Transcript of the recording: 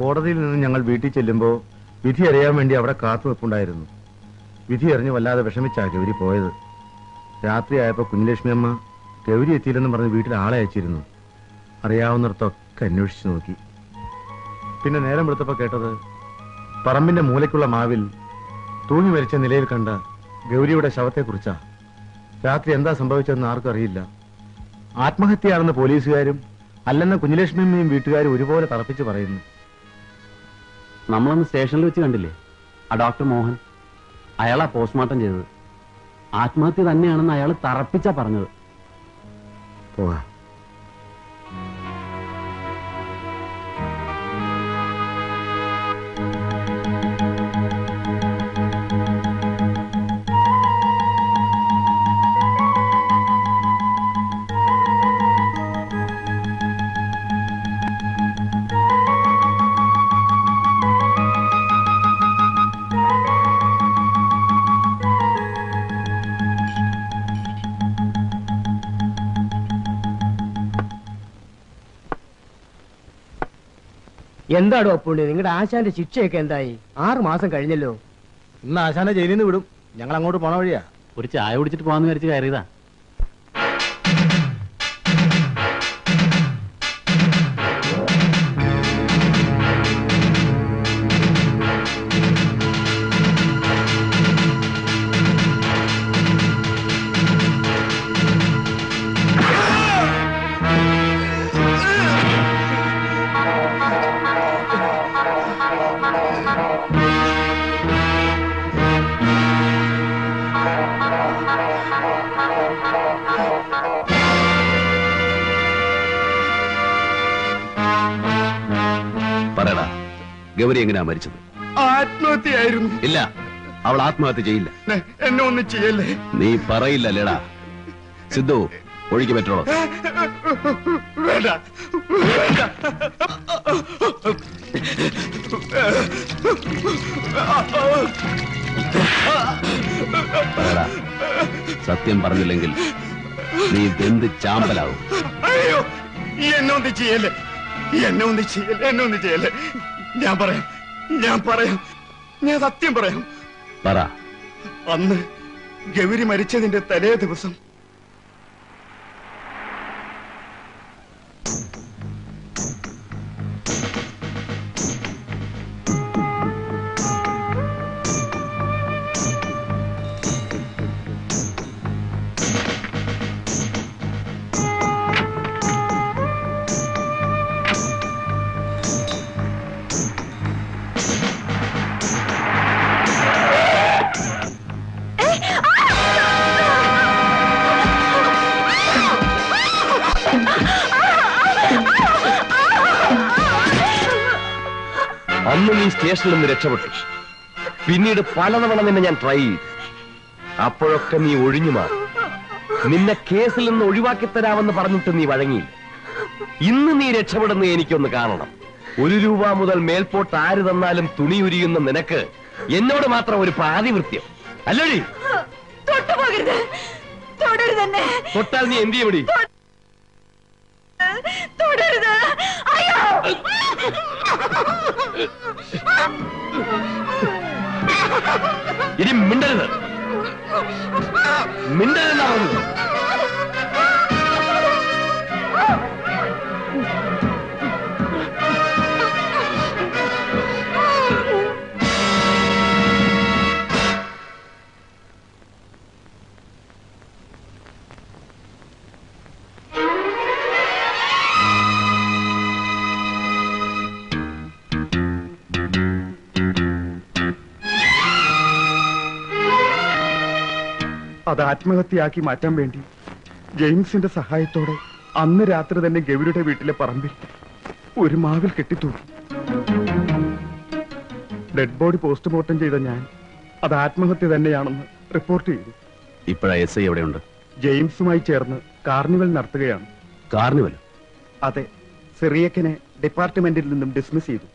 കോടതിയിൽ നിന്ന് ഞങ്ങൾ വീട്ടിൽ ചെല്ലുമ്പോൾ വിധി അറിയാൻ വേണ്ടി അവിടെ കാത്തുവെപ്പുണ്ടായിരുന്നു. വിധി അറിഞ്ഞ് വല്ലാതെ വിഷമിച്ചാ ഗൗരി പോയത്. രാത്രിയായപ്പോൾ കുഞ്ഞലക്ഷ്മി അമ്മ ഗൗരി എത്തിയില്ലെന്ന് പറഞ്ഞ് വീട്ടിൽ ആളെ അയച്ചിരുന്നു. അറിയാവുന്നിടത്തൊക്കെ അന്വേഷിച്ചു നോക്കി. പിന്നെ നേരം വെളുത്തപ്പോൾ കേട്ടത് പറമ്പിന്റെ മൂലയ്ക്കുള്ള മാവിൽ തൂങ്ങി മരിച്ച നിലയിൽ കണ്ട ഗൗരിയുടെ ശവത്തെക്കുറിച്ചാ. രാത്രി എന്താ സംഭവിച്ചതെന്ന് ആർക്കും അറിയില്ല. ആത്മഹത്യയാണെന്ന് പോലീസുകാരും അല്ലെന്ന കുഞ്ഞലക്ഷ്മിയമ്മയും വീട്ടുകാരും ഒരുപോലെ തറപ്പിച്ച് പറയുന്നു. നമ്മളന്ന് സ്റ്റേഷനിൽ വെച്ച് കണ്ടില്ലേ ആ ഡോക്ടർ മോഹൻ? അയാളാ പോസ്റ്റ്മോർട്ടം ചെയ്തത്. ആത്മഹത്യ തന്നെയാണെന്ന് അയാൾ തറപ്പിച്ചാ പറഞ്ഞത്. പോവാ. എന്താടോ അപ്പുണ്ണി, നിങ്ങളുടെ ആശാന്റെ ശിക്ഷയൊക്കെ എന്തായി? 6 മാസം കഴിഞ്ഞല്ലോ. ഇന്ന് ആശാനെ ജയിലിൽ നിന്ന് വിടും. ഞങ്ങൾ അങ്ങോട്ട് പോണ വഴിയാ. ഒരു ചായ കുടിച്ചിട്ട് പോകാന്ന് വിചാരിച്ച് കയറിയതാ. ഗൗരി എങ്ങനെയാ മരിച്ചത്? ആത്മഹത്യയായിരുന്നു. ഇല്ല, അവൾ ആത്മഹത്യ ചെയ്യില്ല. എന്നെ ഒന്നും ചെയ്യല്ലേ. നീ പറയില്ലല്ലേടാ. സിദ്ധു, ഒഴുക്കി പറ്റുള്ളൂ. വേണ്ട വേണ്ട. സത്യം പറഞ്ഞില്ലെങ്കിൽ നീ വെന്ത് ചാമ്പലാവും. അയ്യോ, എന്നെ ഒന്നും ചെയ്യല്ലേ, എന്നെ ഒന്നും ചെയ്യല്ലേ, എന്നെ ഒന്നും ചെയ്യല്ലേ. ഞാൻ പറയാം, ഞാൻ സത്യം പറയാം. പറ. അന്ന് ഗൗരി മരിച്ചതിന്റെ തലേ ദിവസം അന്ന് നീ സ്റ്റേഷനിൽ നിന്ന് രക്ഷപ്പെട്ടു. പിന്നീട് പലതവണ നിന്നെ ഞാൻ ട്രൈ ചെയ്തു. അപ്പോഴൊക്കെ നീ ഒഴിഞ്ഞു മാറി. നിന്നെ കേസിൽ നിന്ന് ഒഴിവാക്കി തരാമെന്ന് പറഞ്ഞിട്ട് നീ വഴങ്ങിയില്ല. ഇന്ന് നീ രക്ഷപ്പെടുന്ന എനിക്കൊന്ന് കാണണം. 1 രൂപ മുതൽ മേൽപോട്ട് ആര് തന്നാലും തുണി ഉരിയുന്ന നിനക്ക് എന്നോട് മാത്രം ഒരു പാതിവൃത്യം അല്ലടി? തൊട്ടാൽ നീ എന്ത് ചെയ്യടി? ഇനി മിണ്ടരുത്, മിണ്ടരുതെന്നാ പറഞ്ഞത്. അത് ആത്മഹത്യയാക്കി മാറ്റാൻ വേണ്ടി ജെയിംസിന്റെ സഹായത്തോടെ അന്ന് രാത്രി തന്നെ ഗൗരിയുടെ വീട്ടിലെ പറമ്പിൽ ഒരു മാവിൽ കെട്ടിത്തൂക്കി. ഡെഡ് ബോഡി പോസ്റ്റ്മോർട്ടം ചെയ്ത ഞാൻ അത് ആത്മഹത്യ തന്നെയാണെന്ന് റിപ്പോർട്ട് ചെയ്തു. ഇപ്പോഴാ SI എവിടെയുണ്ട്? ജെയിംസുമായി ചേർന്ന് കാർണിവൽ നടത്തുകയാണ്. കാർണിവൽ? അതെ, സിറിയക്കിനെ ഡിപ്പാർട്ട്മെന്റിൽ നിന്നും ഡിസ്മിസ് ചെയ്തു.